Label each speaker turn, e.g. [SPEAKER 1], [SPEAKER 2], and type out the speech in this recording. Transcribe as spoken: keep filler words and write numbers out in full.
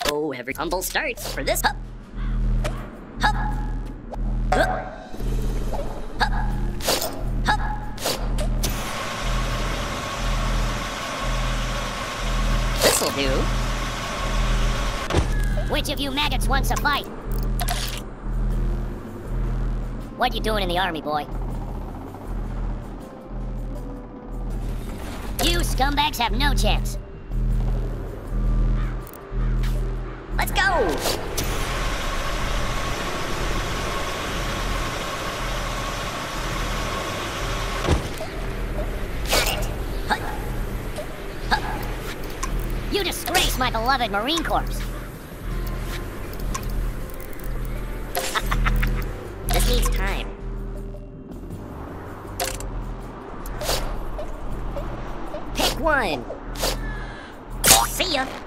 [SPEAKER 1] Oh, every tumble starts for this. Hup. Hup. Hup. Hup. Hup. This'll do.
[SPEAKER 2] Which of you maggots wants a fight? What you doing in the army, boy? You scumbags have no chance.
[SPEAKER 1] Let's go!
[SPEAKER 2] Got it.
[SPEAKER 1] Huh. Huh.
[SPEAKER 2] You disgrace my beloved Marine Corps.
[SPEAKER 1] This needs time. Pick one. See ya.